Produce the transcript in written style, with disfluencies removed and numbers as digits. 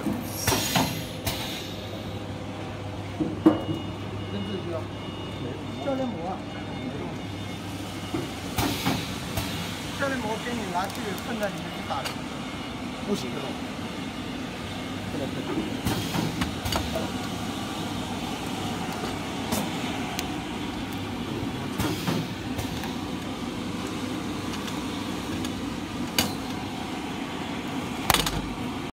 跟这需要教练膜啊，教练膜给你拿去混在里面去打的， 不行这种，不能喷。